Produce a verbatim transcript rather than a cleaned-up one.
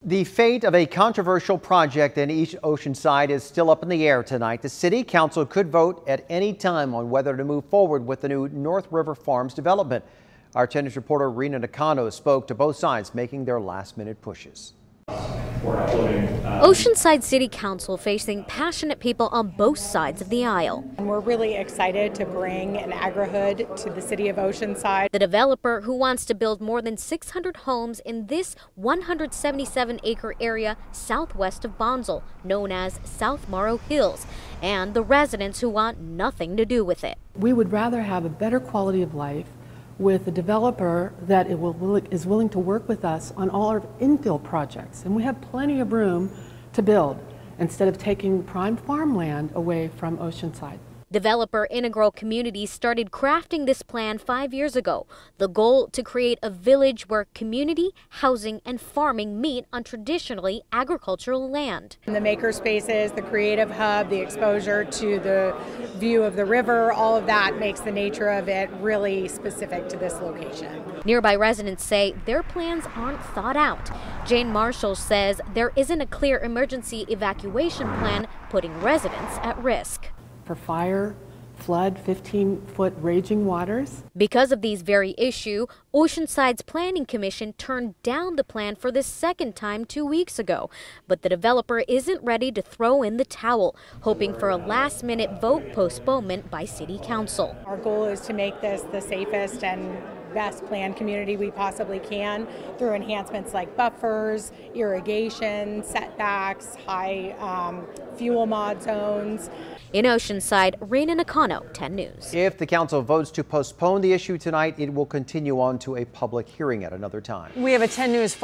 The fate of a controversial project in East Oceanside is still up in the air tonight. The city council could vote at any time on whether to move forward with the new North River Farms development. Our ten news reporter Rena Nakano spoke to both sides, making their last-minute pushes. Oceanside City Council facing passionate people on both sides of the aisle. And we're really excited to bring an agri-hood to the city of Oceanside. The developer, who wants to build more than six hundred homes in this one hundred seventy-seven acre area southwest of Bonsall, known as South Morrow Hills, and the residents who want nothing to do with it. We would rather have a better quality of life with a developer that it will, is willing to work with us on all our infill projects. And we have plenty of room to build instead of taking prime farmland away from Oceanside. Developer Integral Communities started crafting this plan five years ago. The goal to create a village where community, housing, and farming meet on traditionally agricultural land. And the maker spaces, the creative hub, the exposure to the view of the river, all of that makes the nature of it really specific to this location. Nearby residents say their plans aren't thought out. Jane Marshall says there isn't a clear emergency evacuation plan, putting residents at risk. For fire, flood, fifteen foot raging waters. Because of these very issue, Oceanside's Planning Commission turned down the plan for the second time two weeks ago. But the developer isn't ready to throw in the towel, hoping for a last minute vote postponement by City Council. Our goal is to make this the safest and best planned community we possibly can through enhancements like buffers, irrigation, setbacks, high um, fuel mod zones. In Oceanside, Rena Nakano, ten news. If the council votes to postpone the issue tonight, it will continue on to a public hearing at another time. We have a ten news